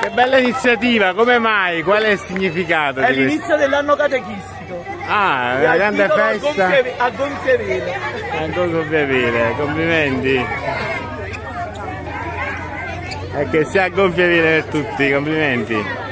Che bella iniziativa, come mai? Qual è il significato? È l'inizio dell'anno catechistico. Ah, una grande festa. A gonfie vele. A gonfie vele, complimenti. E che sia a gonfie vele per tutti, complimenti.